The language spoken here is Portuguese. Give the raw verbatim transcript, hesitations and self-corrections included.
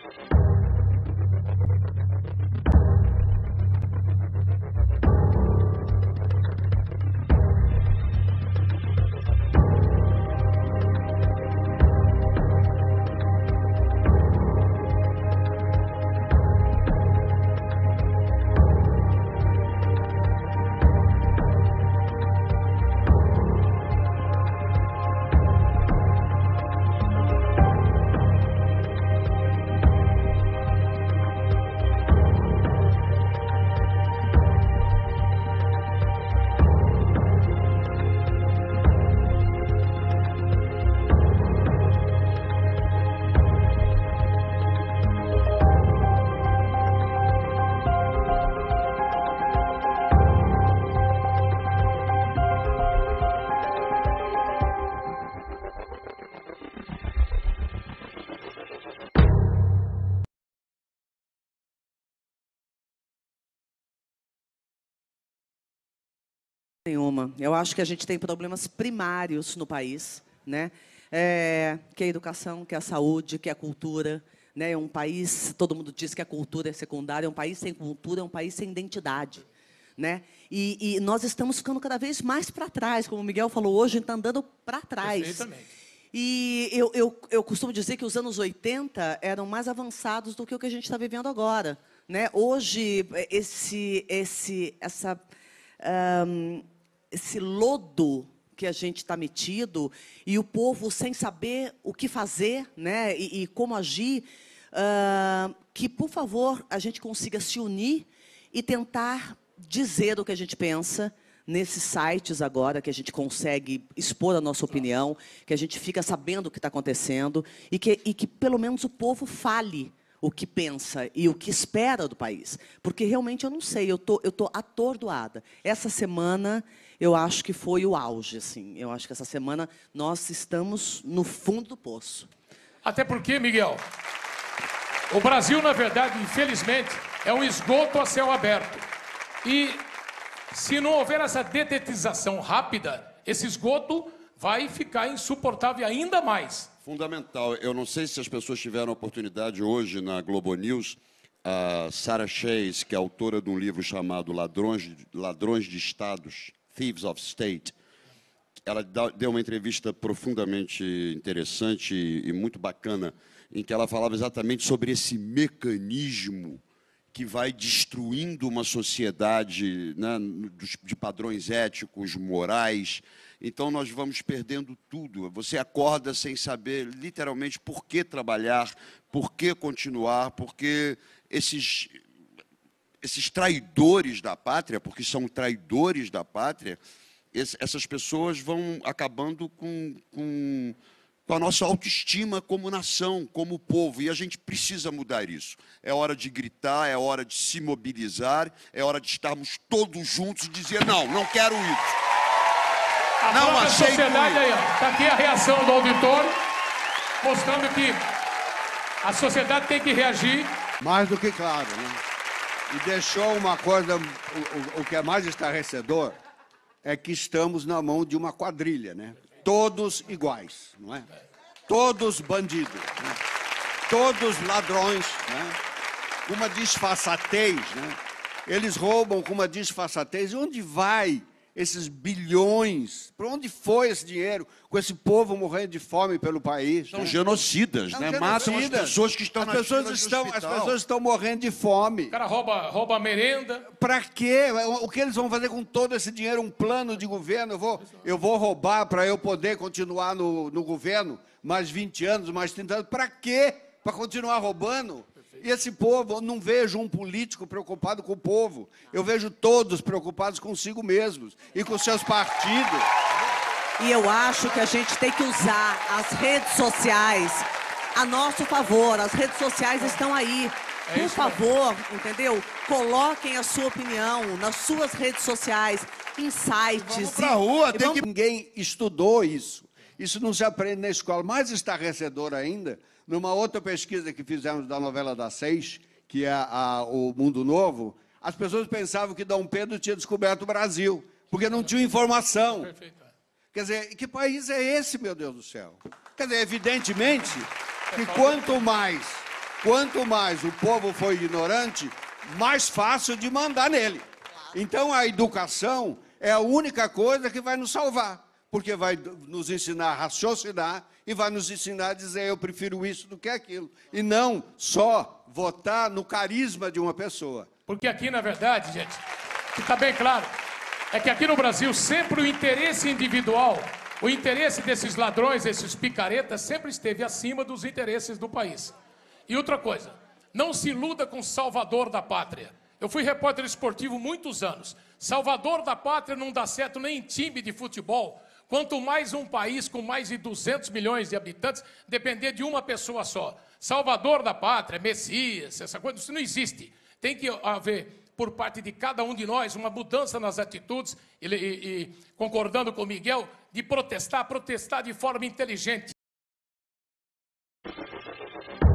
Nenhuma. Eu acho que a gente tem problemas primários no país, né? É, que é a educação, que é a saúde, que é a cultura, né? É um país, todo mundo diz que a cultura é secundária, é um país sem cultura, é um país sem identidade, né? E, e nós estamos ficando cada vez mais para trás, como o Miguel falou hoje, está andando para trás. Perfeitamente. E eu, eu, eu costumo dizer que os anos oitenta eram mais avançados do que o que a gente está vivendo agora, né? Hoje, esse, esse, essa... Um, esse lodo que a gente está metido e o povo sem saber o que fazer, né, e, e como agir, uh, que, por favor, a gente consiga se unir e tentar dizer o que a gente pensa nesses sites agora, que a gente consegue expor a nossa opinião, que a gente fica sabendo o que está acontecendo e que, e que, pelo menos, o povo fale o que pensa e o que espera do país. Porque, realmente, eu não sei, eu tô, eu tô atordoada. Essa semana, eu acho que foi o auge, assim. Eu acho que essa semana nós estamos no fundo do poço. Até porque, Miguel, o Brasil, na verdade, infelizmente, é um esgoto a céu aberto. E, se não houver essa dedetização rápida, esse esgoto vai ficar insuportável ainda mais. Fundamental. Eu não sei se as pessoas tiveram a oportunidade hoje na Globo News, a Sarah Chase, que é autora de um livro chamado Ladrões, Ladrões de Estados, Thieves of State, ela deu uma entrevista profundamente interessante e muito bacana, em que ela falava exatamente sobre esse mecanismo que vai destruindo uma sociedade, né, de padrões éticos, morais. Então, nós vamos perdendo tudo. Você acorda sem saber, literalmente, por que trabalhar, por que continuar, porque esses, esses traidores da pátria, porque são traidores da pátria, esse, essas pessoas vão acabando com, com, com a nossa autoestima como nação, como povo. E a gente precisa mudar isso. É hora de gritar, é hora de se mobilizar, é hora de estarmos todos juntos e dizer, não, não quero isso. A não própria aceito sociedade aí, está aqui a reação do auditório, mostrando que a sociedade tem que reagir. Mais do que claro, né? E deixou uma coisa, o, o, o que é mais estarrecedor é que estamos na mão de uma quadrilha, né? Todos iguais, não é? Todos bandidos, né? Todos ladrões, né? Uma disfarçatez, né? Eles roubam com uma disfarçatez. E onde vai esses bilhões? Para onde foi esse dinheiro? Com esse povo morrendo de fome pelo país. São né? genocidas, São né? genocidas. Matam as pessoas que estão as nas pessoas filas estão, do As hospital. pessoas estão morrendo de fome. O cara rouba, rouba a merenda. Para quê? O que eles vão fazer com todo esse dinheiro? Um plano de governo? Eu vou, eu vou roubar para eu poder continuar no, no governo mais vinte anos, mais trinta anos. Para quê? Para continuar roubando? E esse povo, eu não vejo um político preocupado com o povo. Eu vejo todos preocupados consigo mesmos e com seus partidos. E eu acho que a gente tem que usar as redes sociais a nosso favor. As redes sociais estão aí. Por favor, entendeu? Coloquem a sua opinião nas suas redes sociais, em sites. Vamos pra rua, tem vamos... que... Ninguém estudou isso. Isso não se aprende na escola. Mais estarrecedor ainda, numa outra pesquisa que fizemos da novela das seis, que é a, o Mundo Novo, as pessoas pensavam que Dom Pedro tinha descoberto o Brasil, porque não tinha informação. Perfeito. Quer dizer, que país é esse, meu Deus do céu? Quer dizer, evidentemente, que quanto mais quanto mais o povo for ignorante, mais fácil de mandar nele. Então, a educação é a única coisa que vai nos salvar, porque vai nos ensinar a raciocinar e vai nos ensinar a dizer eu prefiro isso do que aquilo, e não só votar no carisma de uma pessoa. Porque aqui, na verdade, gente, que está bem claro, é que aqui no Brasil sempre o interesse individual, o interesse desses ladrões, esses picaretas, sempre esteve acima dos interesses do país. E outra coisa, não se iluda com salvador da pátria. Eu fui repórter esportivo muitos anos. Salvador da pátria não dá certo nem em time de futebol, quanto mais um país com mais de duzentos milhões de habitantes depender de uma pessoa só. Salvador da pátria, Messias, essa coisa, isso não existe. Tem que haver, por parte de cada um de nós, uma mudança nas atitudes, e, e, e concordando com o Miguel, de protestar, protestar de forma inteligente.